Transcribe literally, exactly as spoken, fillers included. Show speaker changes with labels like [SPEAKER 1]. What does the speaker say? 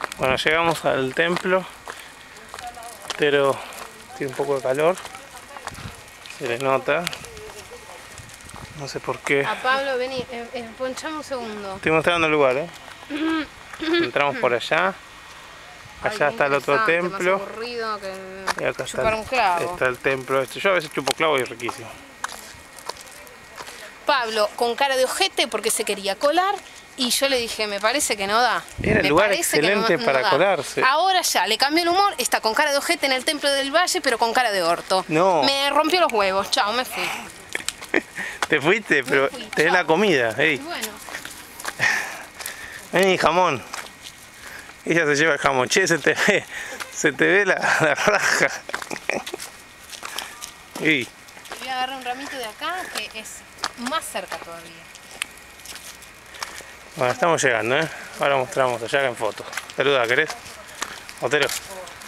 [SPEAKER 1] Bueno, llegamos al templo, pero tiene un poco de calor, se le nota, no sé por qué.
[SPEAKER 2] A Pablo, vení, eh, eh, ponchame un segundo.
[SPEAKER 1] Estoy mostrando el lugar, ¿eh? Entramos por allá, allá
[SPEAKER 2] Ay,
[SPEAKER 1] está el otro templo,
[SPEAKER 2] más aburrido que
[SPEAKER 1] y acá está
[SPEAKER 2] chupar
[SPEAKER 1] el,
[SPEAKER 2] un clavo.
[SPEAKER 1] está el templo este. Yo a veces chupo clavo y es riquísimo.
[SPEAKER 2] Pablo con cara de ojete porque se quería colar y yo le dije, me parece que no da.
[SPEAKER 1] Era el
[SPEAKER 2] me
[SPEAKER 1] lugar
[SPEAKER 2] parece que
[SPEAKER 1] excelente
[SPEAKER 2] no-
[SPEAKER 1] para
[SPEAKER 2] no da.
[SPEAKER 1] colarse.
[SPEAKER 2] Ahora ya, le cambió el humor, está con cara de ojete en el templo del valle, pero con cara de orto.
[SPEAKER 1] No.
[SPEAKER 2] Me rompió los huevos, chao, me fui.
[SPEAKER 1] Te fuiste, pero
[SPEAKER 2] fui,
[SPEAKER 1] tenés
[SPEAKER 2] chao.
[SPEAKER 1] la comida. Hey.
[SPEAKER 2] Y bueno,
[SPEAKER 1] Vení, jamón. Ella se lleva el jamón. Che, se te ve, se te ve la, la raja. Ey.
[SPEAKER 2] voy a agarrar un ramito de acá que es más cerca todavía.
[SPEAKER 1] Bueno, estamos llegando, ¿eh? Ahora mostramos allá en foto. Saluda, ¿querés? Otero.